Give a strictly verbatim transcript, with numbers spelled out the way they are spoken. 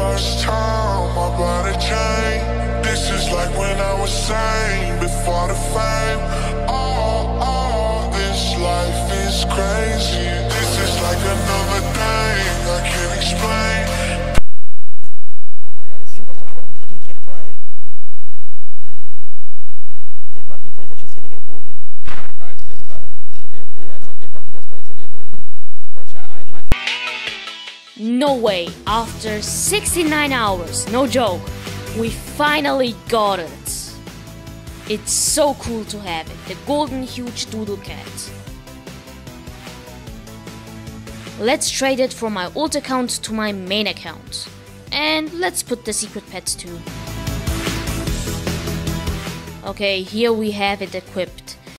first time my body changed. This is like when I was sane before the fame. Oh, oh, this life is crazy. This is like another thing I can't explain. Oh my god, he's so Bucky can't play. If Bucky plays, that's just gonna get voided. Alright, think about it. Yeah, no, if Bucky does play, it's gonna get voided. Bro, chat, I, I No way, after sixty-nine hours, no joke, we finally got it. It's so cool to have it, the golden huge Doodle cat. Let's trade it from my old account to my main account. And let's put the secret pets too. Okay, here we have it equipped.